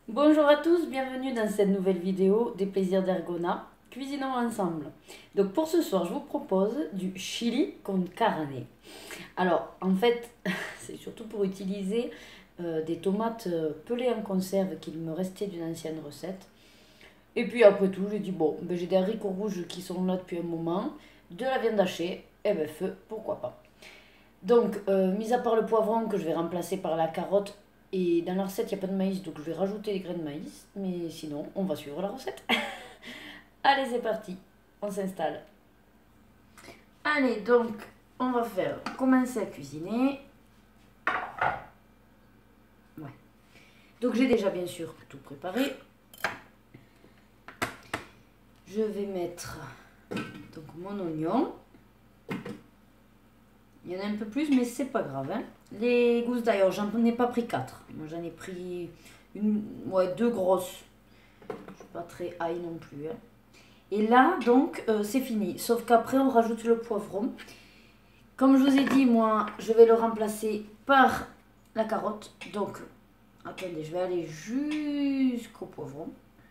Bonjour à tous, bienvenue dans cette nouvelle vidéo des plaisirs d'Ergona. Cuisinons ensemble. Donc pour ce soir, je vous propose du chili con carne. Alors en fait, c'est surtout pour utiliser des tomates pelées en conserve qu'il me restait d'une ancienne recette. Et puis après tout, j'ai dit bon, ben, j'ai des haricots rouges qui sont là depuis un moment, de la viande hachée, et ben feu, pourquoi pas. Donc, mis à part le poivron que je vais remplacer par la carotte, et dans la recette, il n'y a pas de maïs, donc je vais rajouter des grains de maïs. Mais sinon, on va suivre la recette. Allez, c'est parti. On s'installe. Allez, donc, on va commencer à cuisiner. Ouais. Donc, j'ai déjà, bien sûr, tout préparé. Je vais mettre donc mon oignon. Il y en a un peu plus, mais c'est pas grave. Hein. Les gousses d'ail, j'en ai pas pris 4. Moi, j'en ai pris deux grosses. Je suis pas très ail non plus. Hein. Et là, donc, c'est fini. Sauf qu'après, on rajoute le poivron. Comme je vous ai dit, moi, je vais le remplacer par la carotte. Donc, attendez, je vais aller jusqu'au poivron.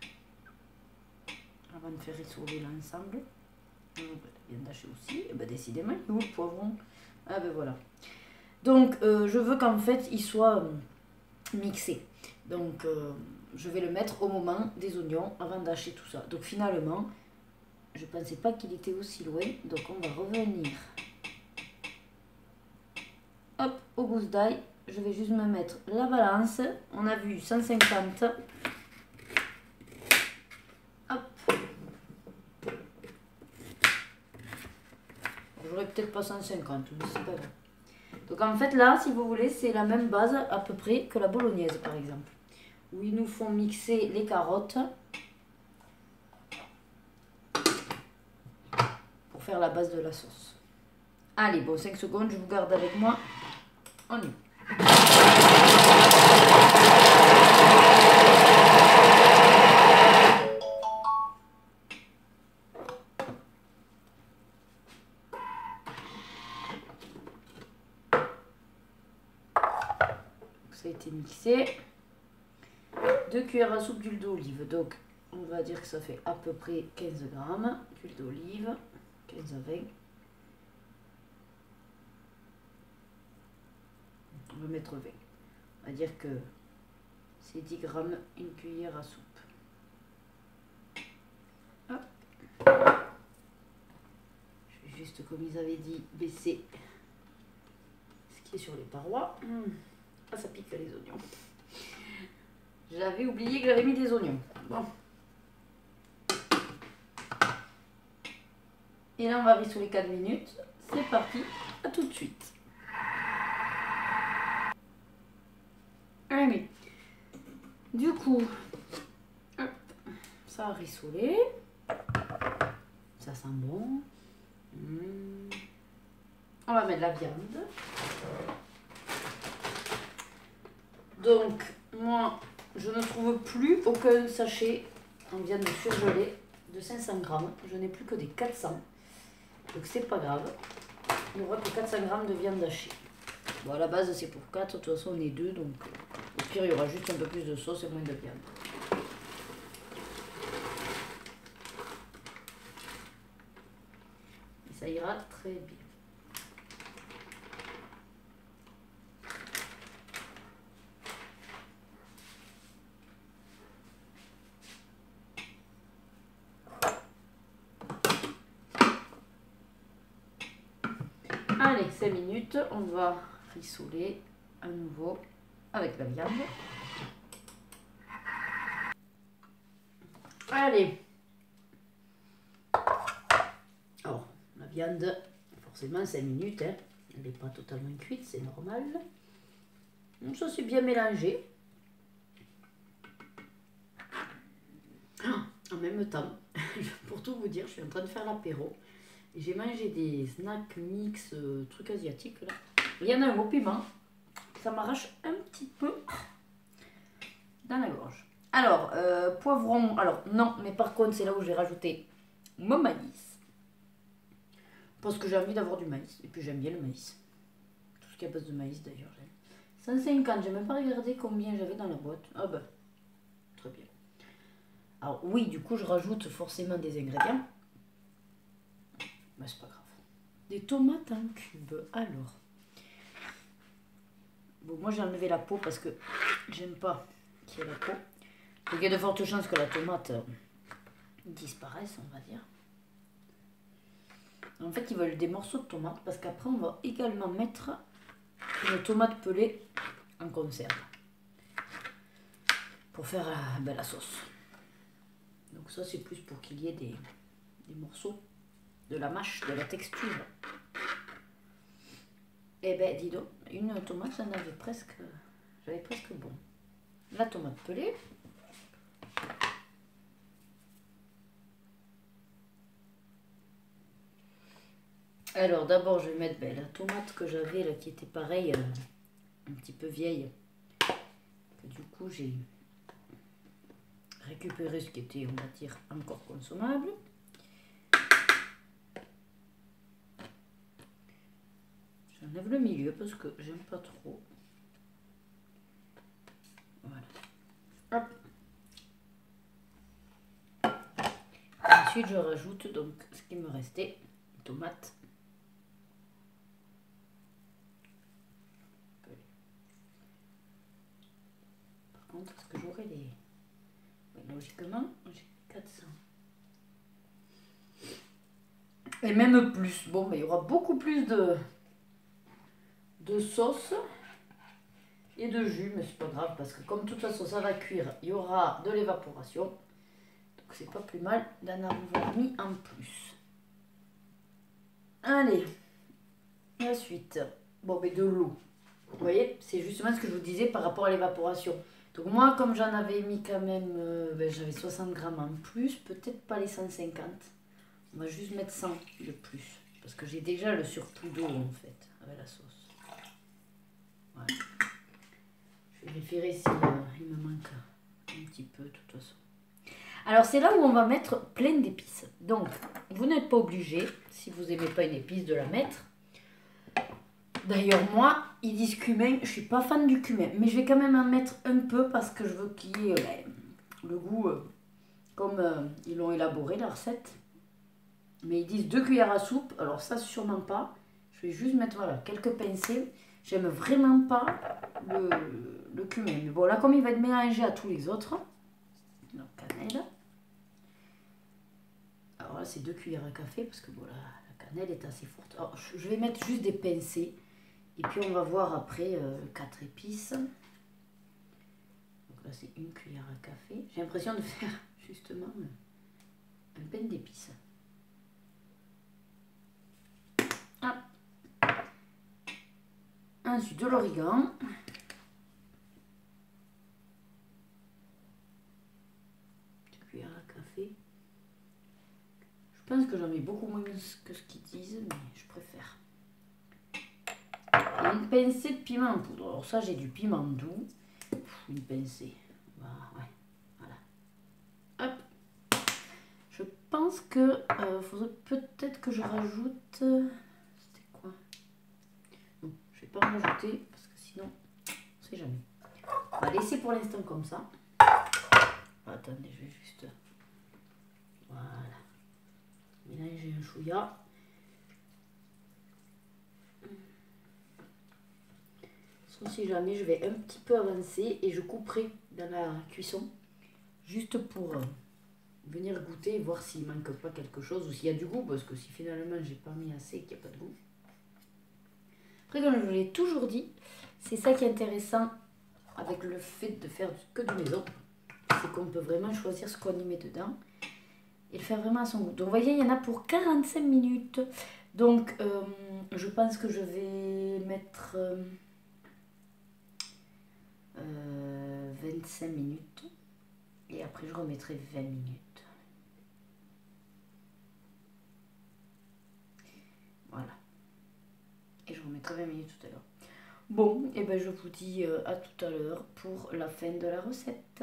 Avant de faire rissoler l'ensemble. Bien taché aussi. Et ben, décidément, il est où le poivron? Ah ben voilà. Donc, je veux qu'en fait, il soit mixé. Donc, je vais le mettre au moment des oignons avant d'acheter tout ça. Donc, finalement, je ne pensais pas qu'il était aussi loin. Donc, on va revenir. Hop, aux gousses d'ail. Je vais juste me mettre la balance. On a vu 150. Hop. J'aurais peut-être pas 150, mais c'est pas grave. Donc en fait là, si vous voulez, c'est la même base à peu près que la bolognaise par exemple. Où ils nous font mixer les carottes pour faire la base de la sauce. Allez, bon, 5 secondes, je vous garde avec moi. On y va. Ça a été mixé. 2 cuillères à soupe d'huile d'olive. Donc, on va dire que ça fait à peu près 15 grammes d'huile d'olive. 15 à 20. On va mettre 20. On va dire que c'est 10 grammes, une cuillère à soupe. Hop. Je vais juste, comme ils avaient dit, baisser ce qui est sur les parois. Ah, ça pique les oignons. J'avais oublié que j'avais mis des oignons. Bon. Et là, on va rissoler 4 minutes. C'est parti. À tout de suite. Allez. Du coup, hop, ça a rissolé. Ça sent bon. On va mettre la viande. Donc, moi, je ne trouve plus aucun sachet en viande surgelée de 500 grammes. Je n'ai plus que des 400. Donc, c'est pas grave. Il n'y aura que 400 grammes de viande hachée. Bon, à la base, c'est pour 4. De toute façon, on est 2. Donc, au pire, il y aura juste un peu plus de sauce et moins de viande. Et ça ira très bien. Allez, 5 minutes, on va rissoler à nouveau avec la viande. Allez. Alors, la viande, forcément 5 minutes, hein. Elle n'est pas totalement cuite, c'est normal. Donc ça c'est bien mélangé. En même temps, pour tout vous dire, je suis en train de faire l'apéro. J'ai mangé des snacks mix, trucs asiatiques là. Il y en a un au piment. Ça m'arrache un petit peu dans la gorge. Alors, poivron. Alors, non, mais par contre, c'est là où j'ai rajouté mon maïs. Parce que j'ai envie d'avoir du maïs. Et puis j'aime bien le maïs. Tout ce qui est à base de maïs d'ailleurs, j'aime. 150, j'ai même pas regardé combien j'avais dans la boîte. Ah ben, très bien. Alors oui, du coup, je rajoute forcément des ingrédients. Mais c'est pas grave. Des tomates en cubes, alors. Bon, moi j'ai enlevé la peau parce que j'aime pas qu'il y ait la peau. Donc il y a de fortes chances que la tomate disparaisse, on va dire. En fait, ils veulent des morceaux de tomate parce qu'après, on va également mettre une tomate pelée en conserve pour faire la sauce. Donc ça, c'est plus pour qu'il y ait des morceaux de la mâche, de la texture. Eh ben, dis donc, une tomate, j'avais presque bon. La tomate pelée. Alors d'abord, je vais mettre la tomate que j'avais là, qui était pareil, un petit peu vieille. Du coup, j'ai récupéré ce qui était, on va dire, encore consommable. J'enlève le milieu parce que j'aime pas trop. Voilà. Hop. Ensuite, je rajoute donc ce qui me restait, tomate. Par contre, est-ce que j'aurai les... Logiquement, j'ai 400. Et même plus. Bon, mais il y aura beaucoup plus de sauce et de jus, mais c'est pas grave parce que comme de toute façon ça va cuire, il y aura de l'évaporation. Donc c'est pas plus mal d'en avoir mis en plus. Allez, la suite. Bon, mais de l'eau. Vous voyez, c'est justement ce que je vous disais par rapport à l'évaporation. Donc moi, comme j'en avais mis quand même, j'avais 60 grammes en plus, peut-être pas les 150. On va juste mettre 100 de plus. Parce que j'ai déjà le surplus d'eau en fait, avec la sauce. Voilà. Je vais vérifier si il me manque un petit peu de toute façon. Alors c'est là où on va mettre plein d'épices. Donc vous n'êtes pas obligé, si vous n'aimez pas une épice, de la mettre. D'ailleurs moi, ils disent cumin, je suis pas fan du cumin. Mais je vais quand même en mettre un peu parce que je veux qu'il y ait le goût comme ils l'ont élaboré la recette. Mais ils disent 2 cuillères à soupe, alors ça sûrement pas. Je vais juste mettre voilà, quelques pincées. J'aime vraiment pas le cumin. Mais bon, là, comme il va être mélangé à tous les autres, donc cannelle. Alors là, c'est 2 cuillères à café parce que voilà, la cannelle est assez forte. Alors, je vais mettre juste des pincées. Et puis, on va voir après 4 épices. Donc là, c'est 1 cuillère à café. J'ai l'impression de faire justement un pain d'épices. Ah. Ensuite, de l'origan. Cuillère à café. Je pense que j'en mets beaucoup moins que ce qu'ils disent, mais je préfère. Et une pincée de piment en poudre. Alors ça, j'ai du piment doux. Une pincée. Voilà. Hop. Je pense que faudrait peut-être que je rajoute... C'était quoi? Non, je vais pas en rajouter parce que sinon, on sait jamais. On va laisser pour l'instant comme ça. Attendez, je vais juste... Voilà. Mélanger un chouïa. Si jamais je vais un petit peu avancer et je couperai dans la cuisson juste pour venir goûter et voir s'il manque pas quelque chose ou s'il y a du goût, parce que si finalement j'ai pas mis assez et qu'il n'y a pas de goût. Après, comme je vous l'ai toujours dit, c'est ça qui est intéressant avec le fait de faire que du maison, c'est qu'on peut vraiment choisir ce qu'on y met dedans et le faire vraiment à son goût. Donc vous voyez, il y en a pour 45 minutes. Donc je pense que je vais mettre 25 minutes et après je remettrai 20 minutes. Voilà. Et je remettrai 20 minutes tout à l'heure. Bon, et ben je vous dis à tout à l'heure pour la fin de la recette.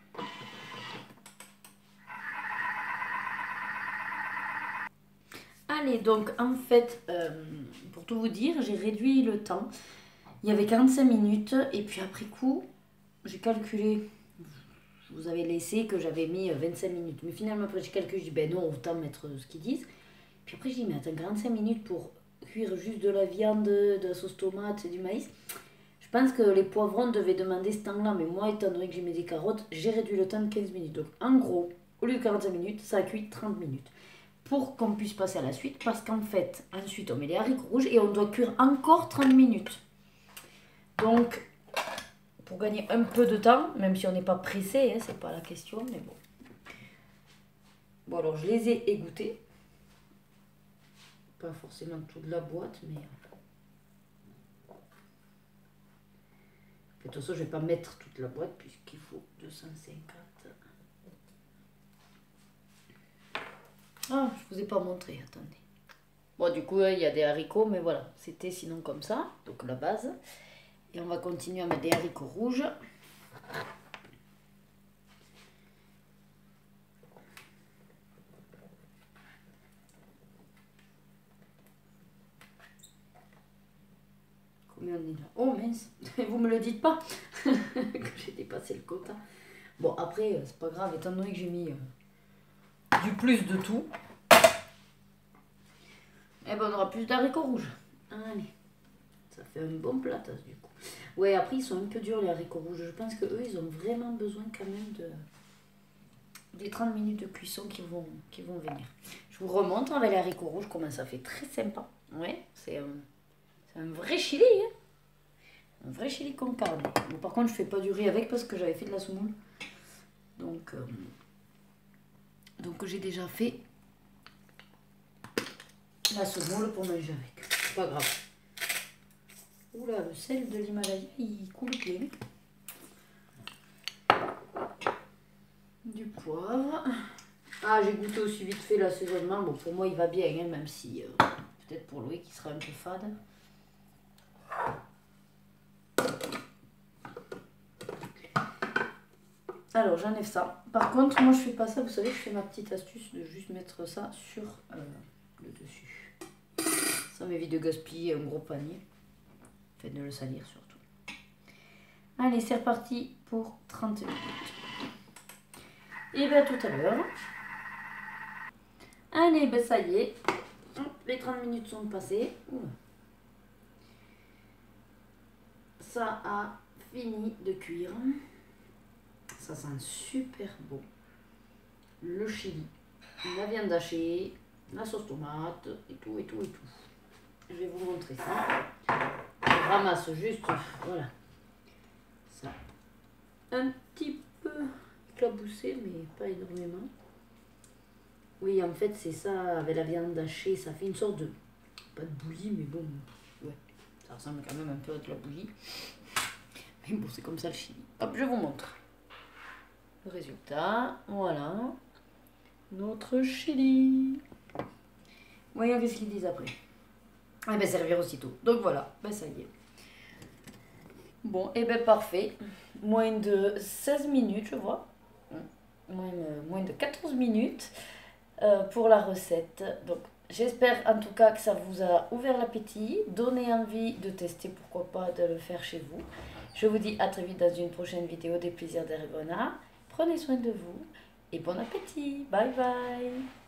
Allez, donc en fait, pour tout vous dire, j'ai réduit le temps. Il y avait 45 minutes et puis après coup, j'ai calculé, je je vous avais laissé que j'avais mis 25 minutes. Mais finalement, après, j'ai calculé, je dis, ben non, autant mettre ce qu'ils disent. Puis après, je dis, mais attends, 45 minutes pour cuire juste de la viande, de la sauce tomate et du maïs. Je pense que les poivrons devaient demander ce temps-là. Mais moi, étant donné que j'ai mis des carottes, j'ai réduit le temps de 15 minutes. Donc, en gros, au lieu de 45 minutes, ça a cuit 30 minutes. Pour qu'on puisse passer à la suite, parce qu'en fait, ensuite, on met les haricots rouges et on doit cuire encore 30 minutes. Donc, pour gagner un peu de temps, même si on n'est pas pressé, hein, c'est pas la question, mais bon. Bon, alors, je les ai égouttés. Pas forcément toute la boîte, mais... De toute façon, je ne vais pas mettre toute la boîte, puisqu'il faut 250. Ah, je vous ai pas montré, attendez. Bon, du coup, il y a des haricots, mais voilà, c'était sinon comme ça, donc la base. Et on va continuer à mettre des haricots rouges. Combien on est là? Oh mince, vous me le dites pas que j'ai dépassé le quota. Bon, après, c'est pas grave, étant donné que j'ai mis du plus de tout. Eh ben, on aura plus d'haricots rouges. Allez, ça fait un bon plat, du coup. Ouais, après, ils sont un peu durs, les haricots rouges. Je pense que eux, ils ont vraiment besoin quand même des 30 minutes de cuisson qui vont venir. Je vous remontre avec les haricots rouges comment ça fait très sympa. Ouais, c'est un vrai chili, hein. Un vrai chili con carne. Bon, par contre, je fais pas du riz avec parce que j'avais fait de la semoule. Donc j'ai déjà fait la semoule pour manger avec. C'est pas grave. Oula, le sel de l'Himalaya, il coule plein. Du poivre. Ah, j'ai goûté aussi vite fait l'assaisonnement. Bon, pour moi, il va bien, hein, même si peut-être pour Louis qui sera un peu fade. Alors, j'enlève ça. Par contre, moi, je fais pas ça. Vous savez, je fais ma petite astuce de juste mettre ça sur le dessus. Ça m'évite de gaspiller un gros panier. Fait de le salir surtout. Allez, c'est reparti pour 30 minutes. Et bien, tout à l'heure. Allez, ben ça y est. Les 30 minutes sont passées. Ça a fini de cuire. Ça sent super bon. Le chili, la viande hachée, la sauce tomate et tout, et tout, et tout. Je vais vous montrer ça. Je ramasse juste, voilà. Ça un petit peu éclaboussé, mais pas énormément. Oui, en fait, c'est ça, avec la viande hachée, ça fait une sorte de... Pas de bouillie, mais bon, ouais. Ça ressemble quand même un peu à de la bouillie. Mais bon, c'est comme ça le chili. Hop, je vous montre. Le résultat, voilà. Notre chili. Voyons qu'est-ce qu'ils disent après. Eh bien, servir aussitôt. Donc voilà, ben ça y est. Bon, et bien parfait. Moins de 16 minutes, je vois. Moins de 14 minutes pour la recette. Donc, j'espère en tout cas que ça vous a ouvert l'appétit, donné envie de tester, pourquoi pas de le faire chez vous. Je vous dis à très vite dans une prochaine vidéo des plaisirs d'Ergona. Prenez soin de vous et bon appétit. Bye bye.